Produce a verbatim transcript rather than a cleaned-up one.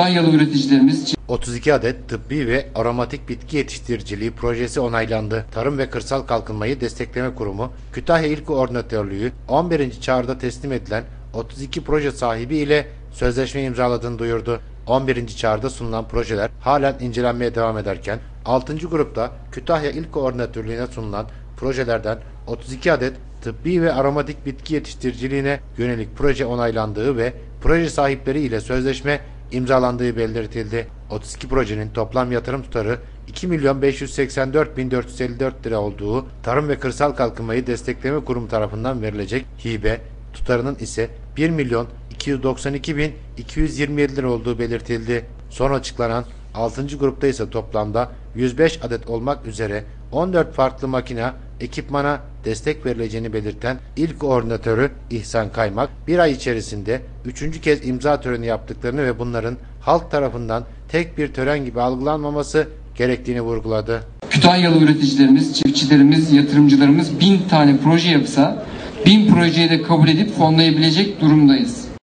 Kütahyalı üreticilerimiz otuz iki adet tıbbi ve aromatik bitki yetiştiriciliği projesi onaylandı. Tarım ve Kırsal Kalkınmayı Destekleme Kurumu, Kütahya İl Koordinatörlüğü on birinci çağrıda teslim edilen otuz iki proje sahibi ile sözleşme imzaladığını duyurdu. on birinci çağrıda sunulan projeler halen incelenmeye devam ederken, altıncı grupta Kütahya İl Koordinatörlüğü'ne sunulan projelerden otuz iki adet tıbbi ve aromatik bitki yetiştiriciliğine yönelik proje onaylandığı ve proje sahipleri ile sözleşme imzalandığı belirtildi. otuz iki projenin toplam yatırım tutarı iki milyon beş yüz seksen dört bin dört yüz elli dört lira olduğu, Tarım ve Kırsal Kalkınmayı Destekleme Kurumu tarafından verilecek hibe tutarının ise bir milyon iki yüz doksan iki bin iki yüz yirmi yedi lira olduğu belirtildi. Son açıklanan altıncı grupta ise toplamda yüz beş adet olmak üzere on dört farklı makine, ekipmana destek verileceğini belirten İl Koordinatörü İhsan Kaymak, bir ay içerisinde üçüncü kez imza töreni yaptıklarını ve bunların halk tarafından tek bir tören gibi algılanmaması gerektiğini vurguladı. Kütahyalı üreticilerimiz, çiftçilerimiz, yatırımcılarımız bin tane proje yapsa bin projeyi de kabul edip fonlayabilecek durumdayız.